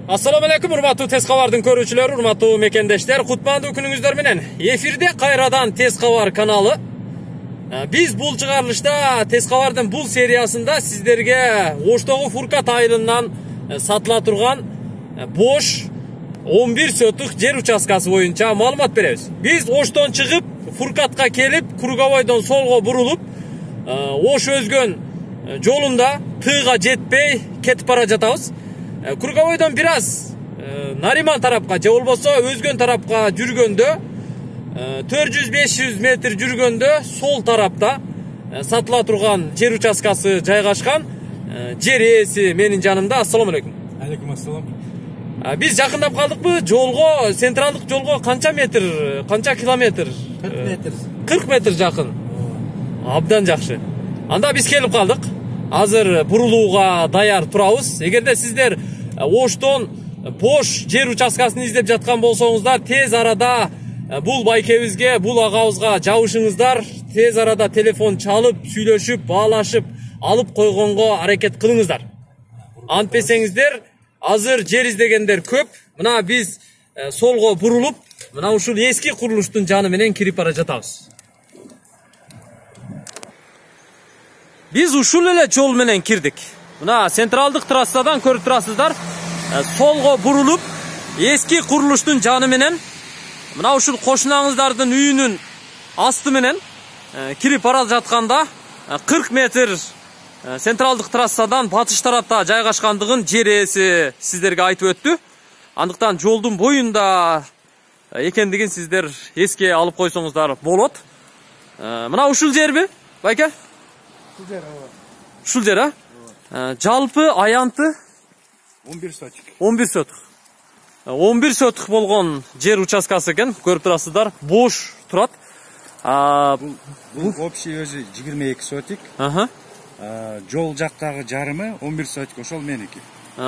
Assalamu alaikum, urmаттуу Tez Кабардын көрүүчүлөрү, урматтуу мекендештер. Кутмандуу күнүңүздөр менен. Эфирде кайрадан Тез Кабар каналы. Биз бул чыгарылышта Тез Кабардын бул сериясында сиздерге Оштогу Фуркат айылынан сатыла турган бош 11 сотук жер участкасы боюнча маалымат беребиз. Биз Оштон чыгып, Фуркатка келип, Кургабойдон солго бурулуп, Ош өзгөн жолунда тыга жетпей кетип бара жатабыз. Кургабойдон бир аз Нариман тарапка же болбосо өзгөн тарапка жүргөндө 400-500 метр жүргөндө сол тарапта сатыла турган жер участкасы жайгашкан. Жер ээси менин жанымда. Ассаламу алейкум. Алейкум ассалам. Биз жакындап калдыкпы? Жолго, централдык жолго канча метр, канча километр? 40 метр. 40 метр жакын. Абдан жакшы. Анда биз келип калдык. Азыр бурулууга даяр турабыз. Эгерде сиздер Оштон бош жер участкасын издеп жаткан болсоңуздар, тез арада бул байкебизге, бул агабызга жабышыңыздар. Тез арада телефон чалып, сүйлөшүп, баалашып, алып койгонго аракет кылыңыздар. Антпесеңиздер, азыр жер издегендер көп. Мына биз солго бурулуп, мына ушул эски курулуштун жаны менен кирип бара жатабыз. Биз ушул эле жол менен кирдик. Мына централдык трассадан көрүп турасыздар. Солго бурулуп, эски курулуштун жаны менен мына ушул кошунаңыздардын үйүнүн асты менен кирип бара жатканда 40 метр централдык трассадан батыш тарапта жайгашкандыгын жер ээси сиздерге айтып өттү. Андыктан жолдун боюнда экендигин сиздер эске алып койсоңуздар болот. Мына ушул жерби, байке? Ушул жер, жалпы аянты 11 сотик. 11 сотук. 11 сотук болгон жер участкасы экен, көрүп турасыздар, бош турат. Бул общий өзү 22 сотик. Жол жактагы жарымы 11 сотик, ошол меники.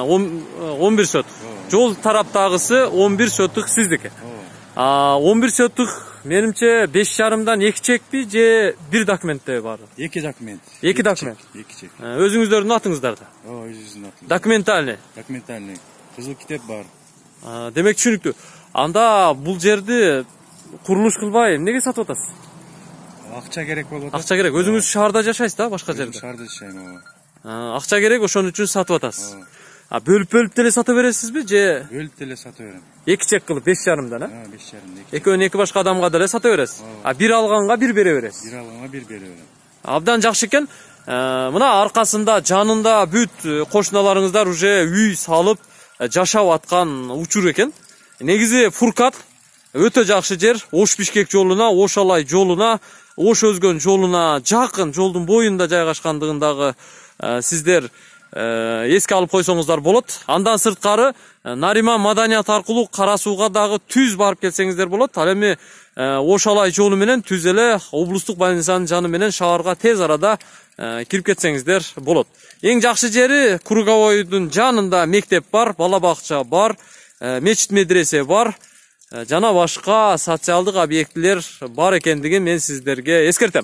11 сотук. Жол тараптагысы 11 сотук сиздики. 11 сотук менимче 5,5дан 2 чекпи же бир документте бар? 2 документ. 2 документ. 2 чек. Өзүңүздөрдүн атыңыздарда? Өзүбүздүн атыбыз. Документальный. Документальный. Кызыл китеп бар. Демек түшүнүктүү. Анда бул жерди курулуш кылбай эмнеге сатып атасыз? Акча керек болуп атат. Акча керек. Өзүңүз шаарда жашайсыз да, башка жерде? Шаарда жашайм. Акча керек, ошон үчүн сатып атасыз. Бөлүп деле сата бересизби же? Бөлүп деле сата берем. 2 чек кылып 5,5дан, 5,5. Экөөнү эки башка адамга деле сата бересиз. Бир алганга бир бере бересиз. Бир алганга бир бере берем. Абдан жакшы экен. Мына аркасында, жанында бүт кошуналарыңыздар уже үй салып жашап аткан учур экен. Негизи Фуркат өтө жакшы жер. Ош Бишкек жолуна, Ош Алай жолуна, Ош Өзгөн жолуна жакын, жолдун боюнда жайгашкандыгындагы сиздер эске алып койсоңуздар болот. Андан сырткары Нариман маданият аркылуу Кара Сууга дагы түз барып келсеңиздер болот. Ал эми Ош Алай жолу менен түз эле облустук больницанын жаны менен шаарга тез арада кирип кетсеңиздер болот. Эң жакшы жери Кургабойдун жанында мектеп бар, бала бакча бар, мечит медресе бар, жана башка социалдык объектилер бар экендигин мен сиздерге эскертем.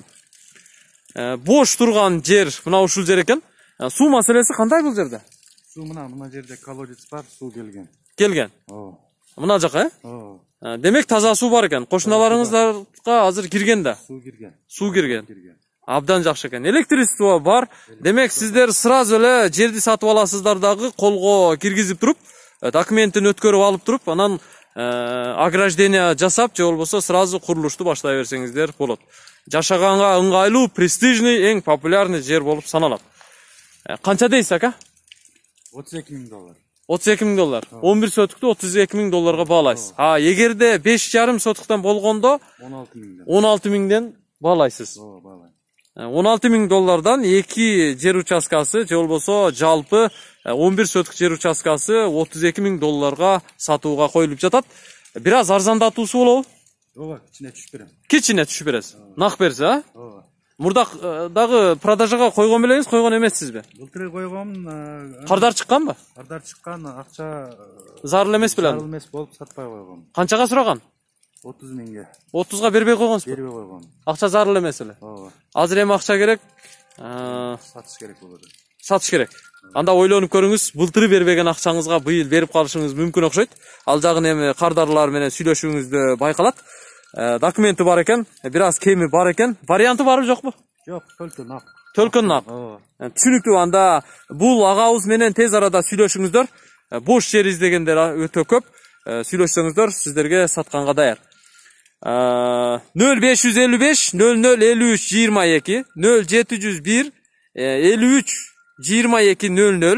Бош турган жер мына ушул жер экен. Суу маселеси кандай бул жерде? Суу мына жерде колодец бар, суу келген. Келген. Мына жака, Демек таза суу бар экен. Кошуналарыңыздарга азыр кирген да. Суу кирген. Суу кирген. Абдан жакшы экен. Электричество бар. Демек сиздер сразу эле жерди сатып аласыздар дагы, колго киргизип туруп, документин өткөрүп алып туруп, анан ограждение жасап, же болбосо сразу курулушту баштай берсеңиздер болот. Жашаганга ыңгайлуу, престижный, эң популярный жер болуп саналат. Канча дейсиз ака? $32,000. $32,000. 11 сотукту $32,000 баалайсыз. Эгерде 5,5 сотуктан болгондо 16,000ден баалайсыз. 16,000 2 жер участкасы, же болбосо жалпы 11 сотук жер участкасы $32,000 сатууга коюлуп жатат. Бир аз арзандатуусу болобу? Кичине түшүп берем. Кичине түшүп бересиз. Нак берсиз, Мурда дагы продажага койгон белеңиз, койгон эмессизби? Былтыр койгом. Кардар чыкканбы? Кардар чыккан, акча зарыл эмес белем. Зарыл эмес болуп сатпай койгом. Канчага сураган? 30,000ге. 30га бербей койгонсузбу? Бербей койгом. Акча зарыл эмес эле. Азыр эми акча керек. Сатыш керек болот. сатыш керек. Анда ойлонуп көрүңүз, былтыры бербеген акчаңызга быйыл берип калышыңыз мүмкүн окшойт. Ал жагын эми кардарлар менен сүйлөшүүңүздө байкалат. Документи бар экен, бир аз кеми бар экен. Варианты барбы жокпу? Жок, төлкөн ак. Төлкөн ак. Түшүнүктүү, анда бул агабыз менен тез арада сүйлөшүңүздөр. Бош жер издегендер өтө көп. Сүйлөшсөңүздөр, сиздерге сатканга даяр. 0555 0053 22 0701 53 22 00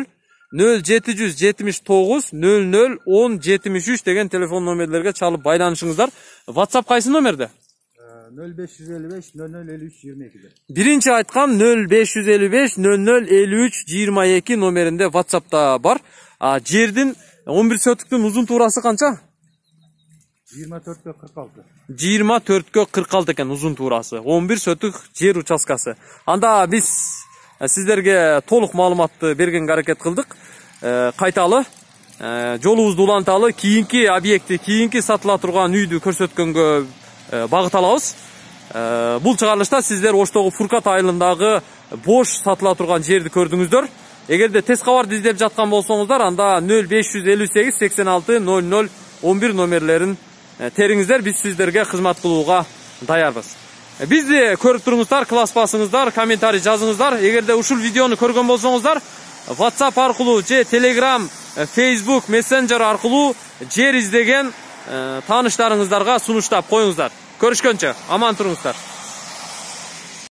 0779 00 10 73 деген телефон номерлерге чалып байланышыңыздар. WhatsApp кайсы номерде? 0555 0053 22. Биринчи айткан 0555 0053 22 номеринде WhatsApp'та бар. Жердин 11 сөтүктүн узун туурасы канча? 24'e 46. 24'e 46 экен узун туурасы. 11 сөтүк жер участкасы. Анда биз сиздерге толук маалыматты берген аракет кылдык. Кайталы жолубузду уланталы, кийинки объекти, кийинки сатыла турган үйдү көрсөткөнгө багыт алабыз. Бул чыгарылышта сиздер Оштогу Фуркат айылындагы бош сатыла турган жерди көрдүңүздөр. Эгерде тез кабарды издеп жаткан болсоңуздар, анда 0558 86 00 11 номерлерин териңиздер, биз сиздерге кызмат кылууга даярбыз. Бизди көрүп туруңуздар, класс басыңыздар, комментарий жазыңыздар. Эгерде ушул видеону көргөн болсоңуздар, WhatsApp аркылуу же Telegram, Facebook, Messenger аркылуу жер издеген тааныштарыңыздарга сунуштап коюңуздар. Көрүшкөнчө аман туруңуздар.